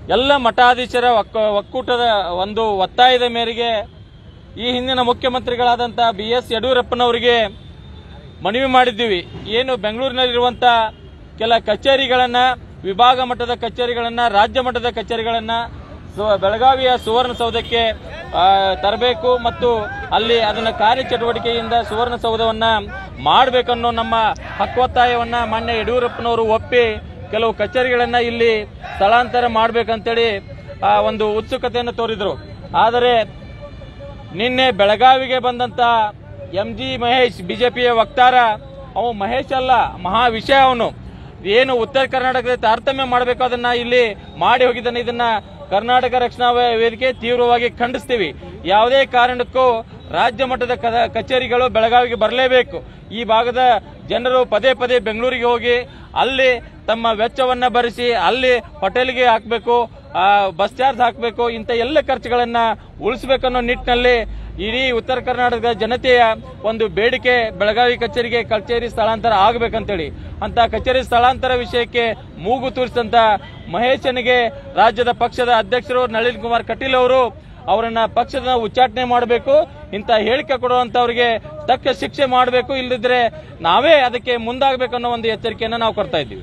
ಎಲ್ಲ ಮಠಾಧೀಶರ ಒಕ್ಕೂಟದ ಒಂದು ಒತ್ತಾಯದ ಮೇರೆಗೆ ಈ ಹಿಂದಿನ ಮುಖ್ಯಮಂತ್ರಿಗಳಾದಂಥ BS ಯಡಿಯೂರಪ್ಪನವರಿಗೆ ಮನವಿ ಮಾಡಿದ್ದೀವಿ. ಏನು ಬೆಂಗಳೂರಿನಲ್ಲಿರುವಂಥ ಕೆಲ ಕಚೇರಿಗಳನ್ನು, ವಿಭಾಗ ಮಟ್ಟದ ಕಚೇರಿಗಳನ್ನು, ರಾಜ್ಯ ಮಟ್ಟದ ಕಚೇರಿಗಳನ್ನು ಬೆಳಗಾವಿಯ ಸುವರ್ಣಸೌಧಕ್ಕೆ ತರಬೇಕು ಮತ್ತು ಅಲ್ಲಿ ಅದನ್ನ ಕಾರ್ಯಚಟುವಟಿಕೆಯಿಂದ ಸುವರ್ಣಸೌಧವನ್ನ ಮಾಡಬೇಕನ್ನೋ ನಮ್ಮ ಹಕ್ಕೊತ್ತಾಯವನ್ನ ಮಾನ್ಯ ಯಡಿಯೂರಪ್ಪನವರು ಒಪ್ಪಿ ಕೆಲವು ಕಚೇರಿಗಳನ್ನ ಇಲ್ಲಿ ಸ್ಥಳಾಂತರ ಮಾಡಬೇಕಂತೇಳಿ ಒಂದು ಉತ್ಸುಕತೆಯನ್ನು ತೋರಿದ್ರು. ಆದರೆ ನಿನ್ನೆ ಬೆಳಗಾವಿಗೆ ಬಂದಂತ MG ಮಹೇಶ್ ಬಿಜೆಪಿಯ ವಕ್ತಾರ, ಅವ ಮಹೇಶ್ ಅಲ್ಲ, ಮಹಾ ವಿಷಯ ಅವನು. ಏನು ಉತ್ತರ ಕರ್ನಾಟಕದ ತಾರತಮ್ಯ ಮಾಡಬೇಕು ಅದನ್ನ ಇಲ್ಲಿ ಮಾಡಿ ಹೋಗಿದ್ದಾನೆ. ಇದನ್ನ ಕರ್ನಾಟಕ ರಕ್ಷಣಾ ವೇದಿಕೆ ತೀವ್ರವಾಗಿ ಖಂಡಿಸ್ತೀವಿ. ಯಾವುದೇ ಕಾರಣಕ್ಕೂ ರಾಜ್ಯ ಮಟ್ಟದ ಕಚೇರಿಗಳು ಬೆಳಗಾವಿಗೆ ಬರಲೇಬೇಕು. ಈ ಭಾಗದ ಜನರು ಪದೇ ಪದೇ ಬೆಂಗಳೂರಿಗೆ ಹೋಗಿ ಅಲ್ಲಿ ತಮ್ಮ ವೆಚ್ಚವನ್ನ ಭರಿಸಿ ಅಲ್ಲಿ ಹೋಟೆಲ್ಗೆ ಹಾಕಬೇಕು, ಬಸ್ ಚಾರ್ಜ್ ಹಾಕಬೇಕು, ಇಂಥ ಎಲ್ಲ ಖರ್ಚುಗಳನ್ನ ಉಳಿಸಬೇಕನ್ನೋ ನಿಟ್ಟಿನಲ್ಲಿ ಇಡೀ ಉತ್ತರ ಕರ್ನಾಟಕದ ಜನತೆಯ ಒಂದು ಬೇಡಿಕೆ ಬೆಳಗಾವಿ ಕಚೇರಿ ಸ್ಥಳಾಂತರ ಆಗಬೇಕಂತೇಳಿ ಅಂತ ಕಚೇರಿ ಸ್ಥಳಾಂತರ ವಿಷಯಕ್ಕೆ ಮೂಗು ತೂರಿಸಿದಂತ ಮಹೇಶನಿಗೆ ರಾಜ್ಯದ ಪಕ್ಷದ ಅಧ್ಯಕ್ಷರು ನಳಿನ್ ಕುಮಾರ್ ಕಟೀಲ್ ಅವರು ಅವರನ್ನ ಪಕ್ಷದ ಉಚ್ಚಾಟನೆ ಮಾಡಬೇಕು, ಇಂಥ ಹೇಳಿಕೆ ಕೊಡುವಂತವರಿಗೆ ತಕ್ಕ ಶಿಕ್ಷೆ ಮಾಡಬೇಕು, ಇಲ್ಲದಿದ್ರೆ ನಾವೇ ಅದಕ್ಕೆ ಮುಂದಾಗಬೇಕನ್ನೋ ಒಂದು ಎಚ್ಚರಿಕೆಯನ್ನು ನಾವು ಕೊಡ್ತಾ ಇದ್ದೀವಿ.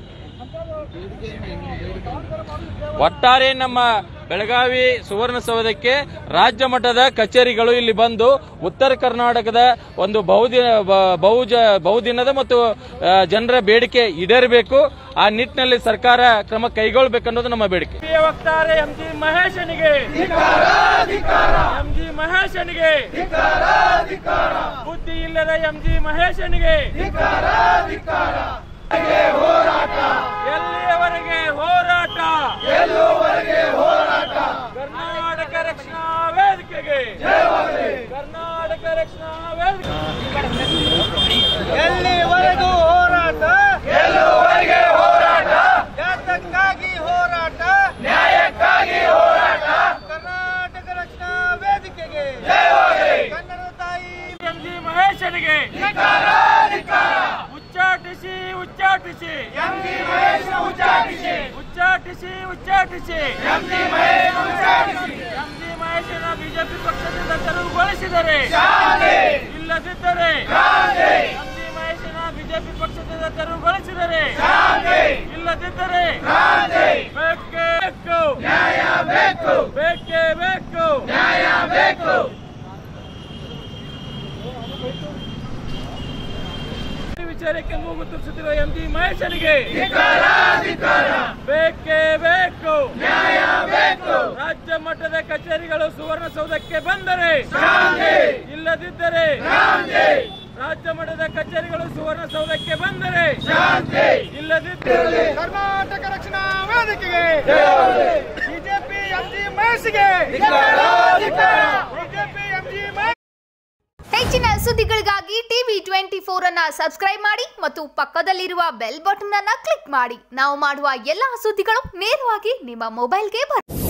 ಒಟ್ಟಾರೆ ನಮ್ಮ ಬೆಳಗಾವಿ ಸುವರ್ಣಸೌಧಕ್ಕೆ ರಾಜ್ಯ ಮಟ್ಟದ ಕಚೇರಿಗಳು ಇಲ್ಲಿ ಬಂದು ಉತ್ತರ ಕರ್ನಾಟಕದ ಒಂದು ಬಹುದಿನದ ಮತ್ತು ಜನರ ಬೇಡಿಕೆ ಈಡೇರಬೇಕು. ಆ ನಿಟ್ಟಿನಲ್ಲಿ ಸರ್ಕಾರ ಕ್ರಮ ಕೈಗೊಳ್ಳಬೇಕನ್ನೋದು ನಮ್ಮ ಬೇಡಿಕೆ. ವಕ್ತಾರೆ MG ಮಹೇಶನಿಗೆ ಬುದ್ಧಿ ಇಲ್ಲದ MG ಮಹೇಶನಿಗೆ ಎಲ್ಲಿಯವರೆಗೆ ಹೋರಾಟ? ಕರ್ನಾಟಕ ರಕ್ಷಣಾ ವೇದಿಕೆಗೆ ಕರ್ನಾಟಕ ರಕ್ಷಣಾ ವೇದಿಕೆ ಎಲ್ಲಿವರೆಗೂ ಹೋರಾಟ? ಯಾತಕ್ಕಾಗಿ ಹೋರಾಟ? ನ್ಯಾಯಕ್ಕಾಗಿ ಹೋರಾಟ. ಕರ್ನಾಟಕ ರಕ್ಷಣಾ ವೇದಿಕೆಗೆ ಕನ್ನಡ ತಾಯಿ MG ಮಹೇಶನಿಗೆ ಉಚ್ಚಾಟಿಸಿ MG ಮಹೇಶ್ ಉಚ್ಚಾಟಿಸಿ MG ಮಹೇಶ್ ಮಹೇಶನ ಬಿಜೆಪಿ ಪಕ್ಷದಿಂದ ತೆರವುಗೊಳಿಸಿದರೆ, ಇಲ್ಲದಿದ್ದರೆ MG ಮಹೇಶನ ಬಿಜೆಪಿ ಪಕ್ಷದಿಂದ ತೆರವುಗೊಳಿಸಿದರೆ, ಇಲ್ಲದಿದ್ದರೆ ಬೇಕೇ ಬೇಕು, ನ್ಯಾಯ ಬೇಕು, ಬೇಕೇ ಬೇಕು, ನ್ಯಾಯ ಬೇಕು. ವಿಚಾರಕ್ಕೆ ಮೂಗು ತೂರಿಸುತ್ತಿರುವ MG ಮಹೇಶನಿಗೆ ಬೇಕೇ ಬೇಕು, ನ್ಯಾಯ ಬೇಕು. ರಾಜ್ಯ ಮಟ್ಟದ ಕಚೇರಿಗಳು ಸುವರ್ಣಸೌಧಕ್ಕೆ ಬಂದರೆ, ಇಲ್ಲದಿದ್ದರೆ ರಾಜ್ಯ ಮಟ್ಟದ ಕಚೇರಿಗಳು ಸುವರ್ಣಸೌಧಕ್ಕೆ ಬಂದರೆ, ಇಲ್ಲದಿದ್ದರೆ ಕರ್ನಾಟಕ ರಕ್ಷಣಾ ವೇದಿಕೆಗೆ ಬಿಜೆಪಿ MG ಮಹೇಶ್ಗೆ ಬಿಜೆಪಿ MG ಮಹೇಶ್. ಹೆಚ್ಚಿನ ಸುದ್ದಿಗಳಿಗಾಗಿ TV24 ಅನ್ನ ಸಬ್ಸ್ಕ್ರೈಬ್ ಮಾಡಿ ಮತ್ತು ಪಕ್ಕದಲ್ಲಿರುವ ಬೆಲ್ ಬಟನ್ ಅನ್ನ ಕ್ಲಿಕ್ ಮಾಡಿ. ನಾವು ಮಾಡುವ ಎಲ್ಲಾ ಸುದ್ದಿಗಳು ನೇರವಾಗಿ ನಿಮ್ಮ ಮೊಬೈಲ್ಗೆ ಬರುತ್ತೆ.